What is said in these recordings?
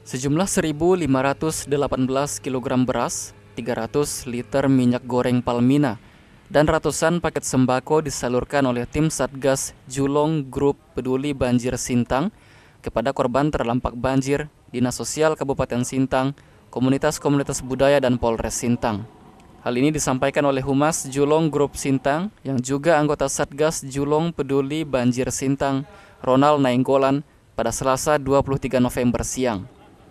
Sejumlah 1.518 kg beras, 300 liter minyak goreng Palmina, dan ratusan paket sembako disalurkan oleh tim Satgas Julong Grup Peduli Banjir Sintang kepada korban terdampak banjir, Dinas Sosial Kabupaten Sintang, komunitas-komunitas budaya dan Polres Sintang. Hal ini disampaikan oleh Humas Julong Grup Sintang yang juga anggota Satgas Julong Peduli Banjir Sintang, Ronald Nainggolan, pada Selasa 23 November siang.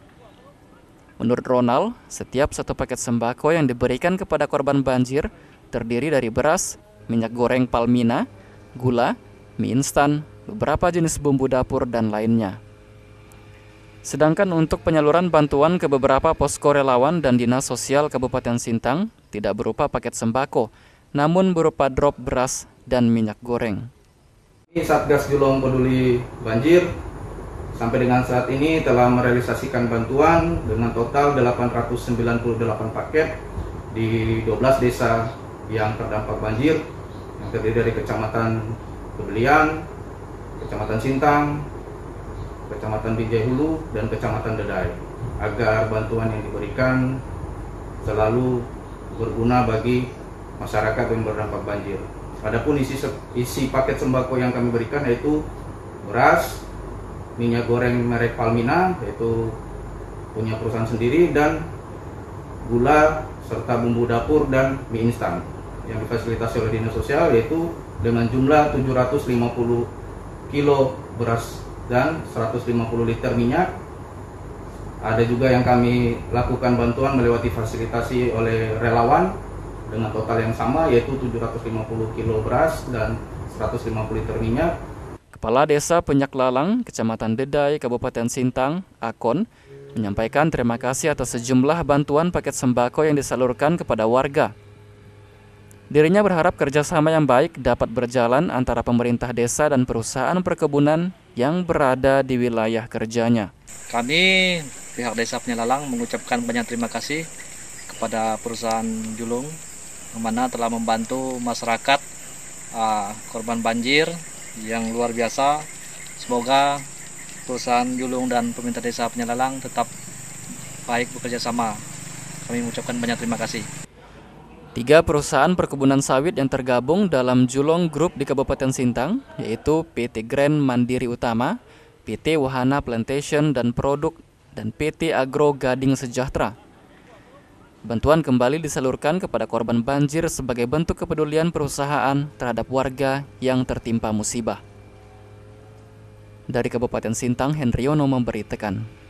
Menurut Ronald, setiap satu paket sembako yang diberikan kepada korban banjir terdiri dari beras, minyak goreng Palmina, gula, mie instan, beberapa jenis bumbu dapur, dan lainnya. Sedangkan untuk penyaluran bantuan ke beberapa posko relawan dan Dinas Sosial Kabupaten Sintang tidak berupa paket sembako, namun berupa drop beras dan minyak goreng. Satgas Julong Peduli Banjir sampai dengan saat ini telah merealisasikan bantuan dengan total 898 paket di 12 desa yang terdampak banjir, yang terdiri dari Kecamatan Kebelian, Kecamatan Sintang, Kecamatan Binjai Hulu, dan Kecamatan Dedai, agar bantuan yang diberikan selalu berguna bagi masyarakat yang berdampak banjir. Adapun isi paket sembako yang kami berikan yaitu beras, minyak goreng merek Palmina, yaitu punya perusahaan sendiri, dan gula serta bumbu dapur dan mie instan yang difasilitasi oleh Dinas Sosial, yaitu dengan jumlah 750 kilo beras dan 150 liter minyak. Ada juga yang kami lakukan bantuan melewati fasilitasi oleh relawan dengan total yang sama, yaitu 750 kilo beras dan 150 liter minyak. Kepala Desa Penyaklalang, Kecamatan Dedai, Kabupaten Sintang, Akon, menyampaikan terima kasih atas sejumlah bantuan paket sembako yang disalurkan kepada warga. Dirinya berharap kerjasama yang baik dapat berjalan antara pemerintah desa dan perusahaan perkebunan yang berada di wilayah kerjanya. Kami, pihak Desa Penyaklalang, mengucapkan banyak terima kasih kepada perusahaan Julong yang mana telah membantu masyarakat korban banjir yang luar biasa. Semoga perusahaan Julong dan pemerintah Desa Penyaklalang tetap baik bekerja sama. Kami mengucapkan banyak terima kasih. 3 perusahaan perkebunan sawit yang tergabung dalam Julong Group di Kabupaten Sintang, yaitu PT Grand Mandiri Utama, PT Wahana Plantation dan Produk, dan PT Agro Gading Sejahtera. Bantuan kembali disalurkan kepada korban banjir sebagai bentuk kepedulian perusahaan terhadap warga yang tertimpa musibah. Dari Kabupaten Sintang, Hendriono memberitakan.